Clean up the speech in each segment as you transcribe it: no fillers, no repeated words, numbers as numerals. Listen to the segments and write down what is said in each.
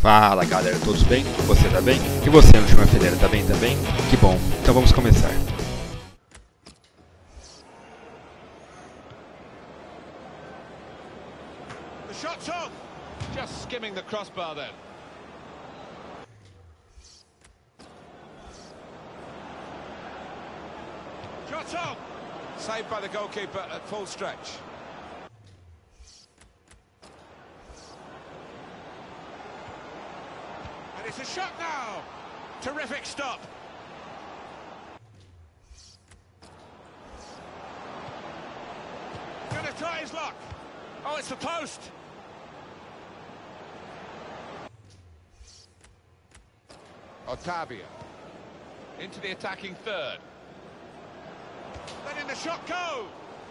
Fala galera, todos bem? Você tá bem? E você, no time Fileira, tá bem também? Que bom, então vamos começar. The shot's on! Just skimming the crossbar then. Shot's on! Saved by the goalkeeper at full stretch. And it's a shot now! Terrific stop! Gonna try his luck! Oh, it's the post! Otavio into the attacking third. Letting the shot go!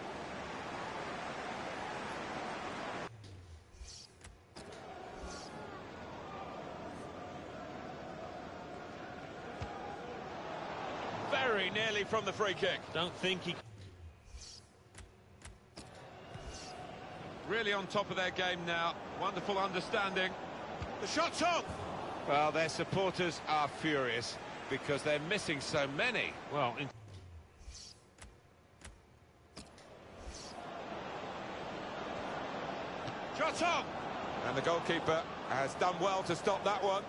Very nearly from the free kick. Don't think he... Really on top of their game now. Wonderful understanding. The shot's on! Well, their supporters are furious because they're missing so many. Well, Shot's on! And the goalkeeper has done well to stop that one.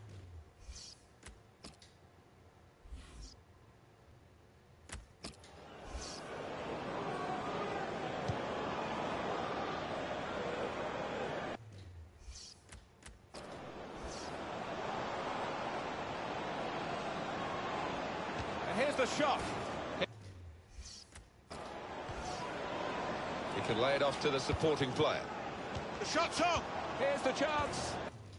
And here's the shot. He can lay it off to the supporting player. The shot's on! Here's the chance!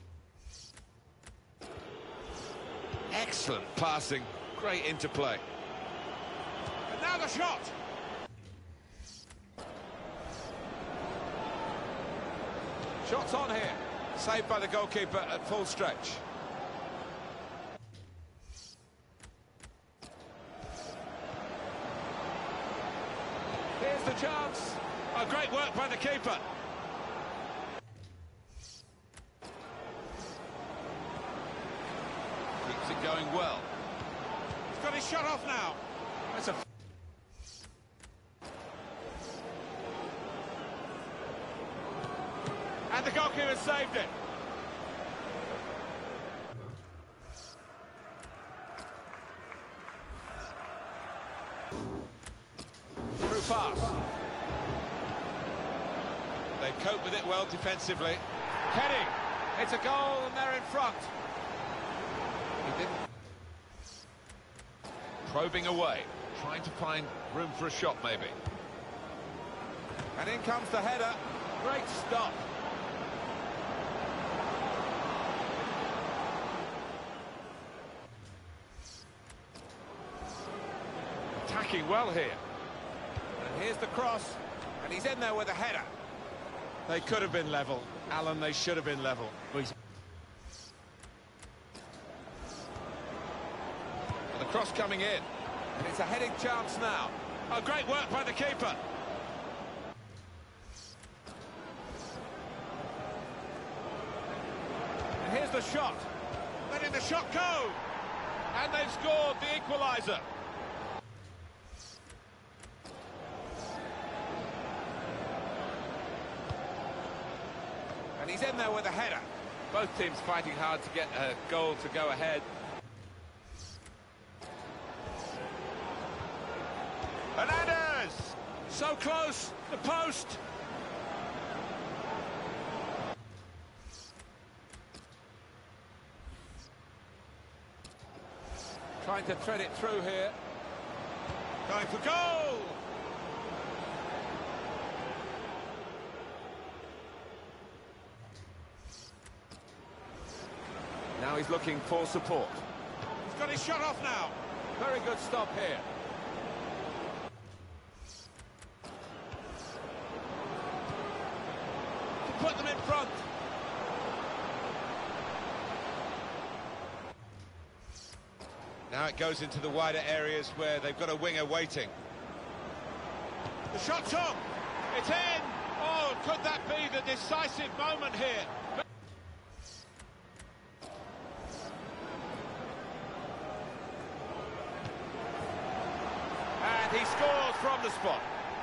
Excellent passing, great interplay. And now the shot! Shot's on here, saved by the goalkeeper at full stretch. Here's the chance! Oh, great work by the keeper. Keeps it going well. He's got his shot off now. That's a... And the goalkeeper saved it. Through pass. They cope with it well defensively. Heading. It's a goal and they're in front. He didn't. Probing away, trying to find room for a shot maybe. And in comes the header. Great stop. Attacking well here. And here's the cross. And he's in there with a header. They could have been level. Alan, they should have been level. And the cross coming in. And it's a heading chance now. Oh, great work by the keeper. And here's the shot. Letting the shot go. And they've scored the equaliser. And he's in there with a header. Both teams fighting hard to get a goal to go ahead. Hernandez! So close, the post! Trying to thread it through here. Going for goal! Now he's looking for support. He's got his shot off now. Very good stop here. To put them in front. Now it goes into the wider areas where they've got a winger waiting. The shot's on. It's in. Oh, could that be the decisive moment here? the spot.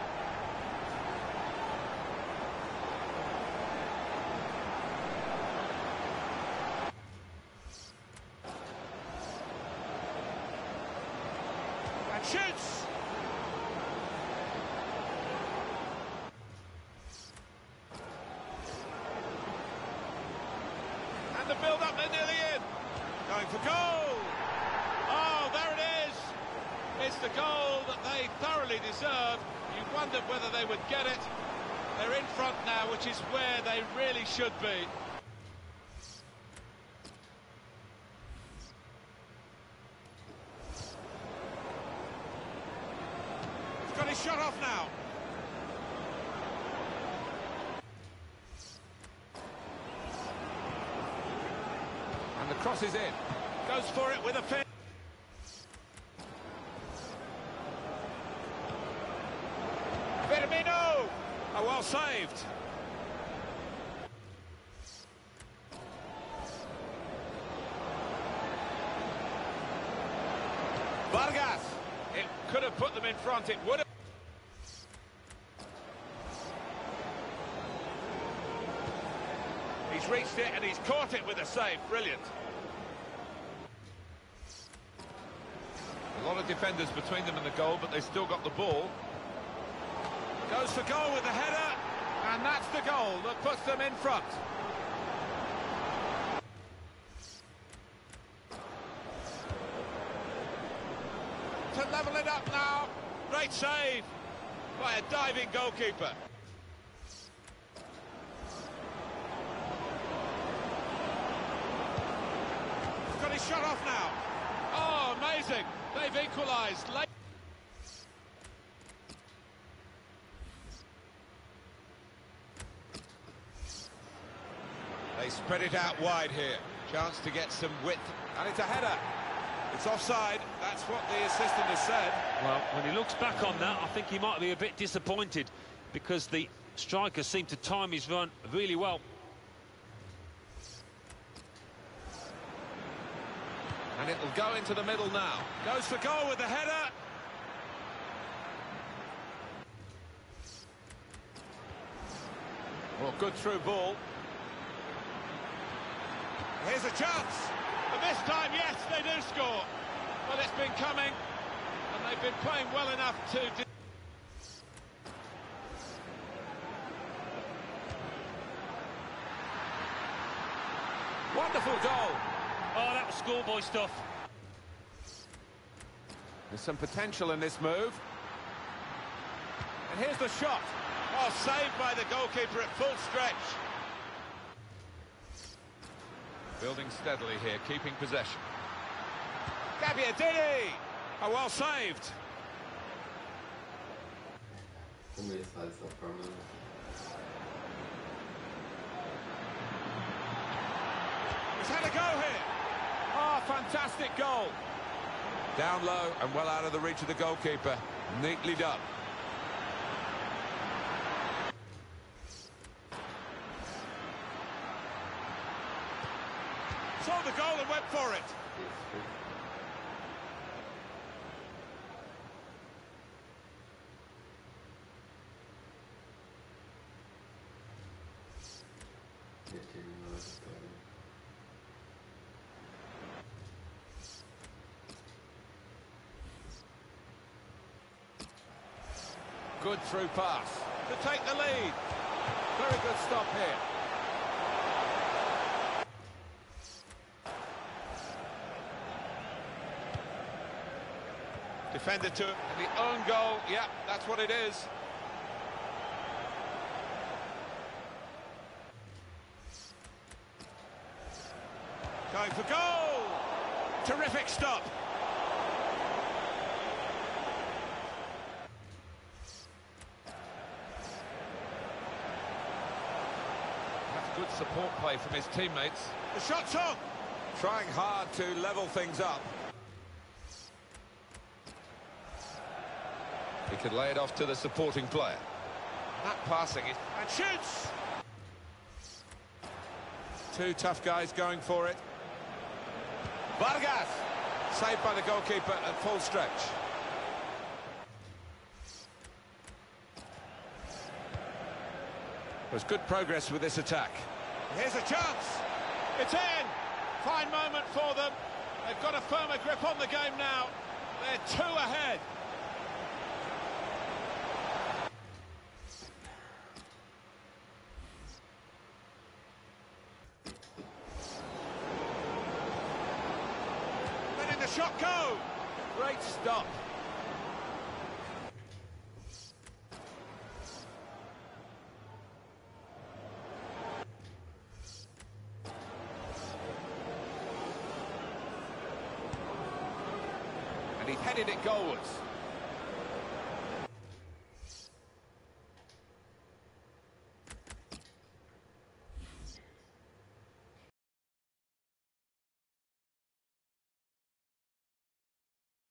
And shoots! And the build-up, they're nearly in. Going for goal! Oh, there it is! It's the goal that they thoroughly deserve. You wondered whether they would get it. They're in front now, which is where they really should be. He's got his shot off now. And the cross is in. Goes for it with a fin. Firmino! Oh, well saved. Vargas! It could have put them in front, it would have. He's reached it and he's caught it with a save. Brilliant. A lot of defenders between them and the goal, but they still got the ball. Goes for goal with the header, and that's the goal that puts them in front. To level it up now. Great save by a diving goalkeeper. He's got his shot off now. Oh, amazing. They've equalised late. They spread it out wide here. Chance to get some width. And it's a header. It's offside. That's what the assistant has said. Well, when he looks back on that, I think he might be a bit disappointed because the striker seemed to time his run really well. And it'll go into the middle now. Goes for goal with the header. Well, good through ball. Here's a chance. And this time, yes, they do score. Well, it's been coming, and they've been playing well enough to... Wonderful goal. Oh, that was schoolboy stuff. There's some potential in this move. And here's the shot. Oh, saved by the goalkeeper at full stretch. Building steadily here, keeping possession. Gabbiadini! Oh, well saved. He's had a go here. Oh, fantastic goal. Down low and well out of the reach of the goalkeeper. Neatly done. Saw the goal and went for it. Good through pass to take the lead. Very good stop here. Defended to the own goal. Yeah, that's what it is. Going for goal. Terrific stop. That's good support play from his teammates. The shot's on. Trying hard to level things up. He could lay it off to the supporting player. That passing is... And shoots! Two tough guys going for it. Vargas! Saved by the goalkeeper at full stretch. There's good progress with this attack. Here's a chance. It's in. Fine moment for them. They've got a firmer grip on the game now. They're 2 ahead. Letting the shot go. Great stop. And he headed it goalwards.